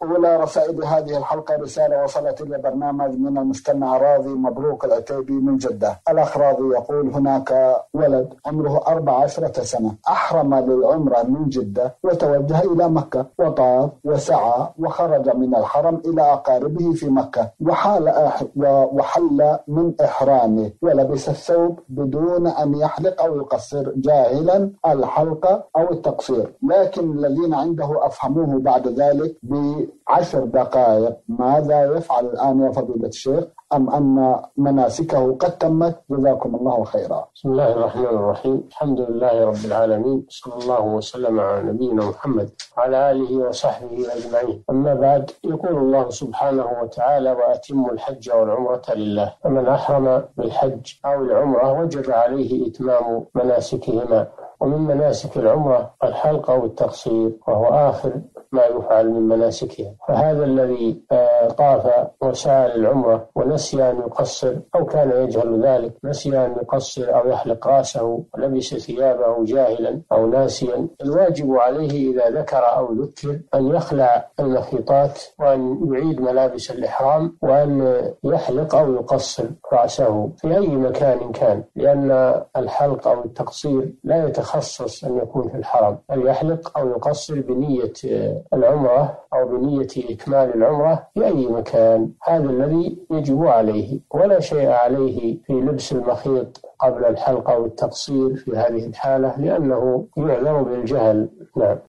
أولى رسائل هذه الحلقة رسالة وصلت إلى برنامج من المستمع راضي مبروك العتيبي من جدة. الأخ راضي يقول: هناك ولد عمره 14 سنة أحرم للعمرة من جدة وتوجه إلى مكة وطاف وسعى وخرج من الحرم إلى أقاربه في مكة وحل من إحرامه ولبس الثوب بدون أن يحلق أو يقصر، جاهلا الحلقة أو التقصير، لكن الذين عنده أفهموه بعد ذلك ب10 دقائق. ماذا يفعل الآن يا فضيلة الشيخ؟ أم أن مناسكه قد تمت؟ جزاكم الله خيرا. بسم الله الرحمن الرحيم. الحمد لله رب العالمين، صلى الله وسلم على نبينا محمد وعلى آله وصحبه أجمعين. أما بعد، يقول الله سبحانه وتعالى: وأتموا الحج والعمرة لله. فمن أحرم بالحج أو العمرة وجب عليه إتمام مناسكهما، ومن مناسك العمرة الحلق أو التقصير، وهو آخر ما يفعل من مناسكها. فهذا الذي طاف وسعى للعمرة ونسي أن يقصر أو كان يجهل ذلك، نسي أن يقصر أو يحلق رأسه ولبس ثيابه جاهلا أو ناسيا، الواجب عليه إذا ذكر أو ذكر أن يخلع المخيطات وأن يعيد ملابس الإحرام وأن يحلق أو يقصر رأسه في أي مكان كان، لأن الحلق أو التقصير لا يتخصص أن يكون في الحرم، بل يحلق أو يقصر بنية العمرة أو بنية إكمال العمرة في أي مكان. هذا الذي يجب عليه، ولا شيء عليه في لبس المخيط قبل الحلق أو التقصير في هذه الحالة، لأنه يعذر بالجهل. نعم.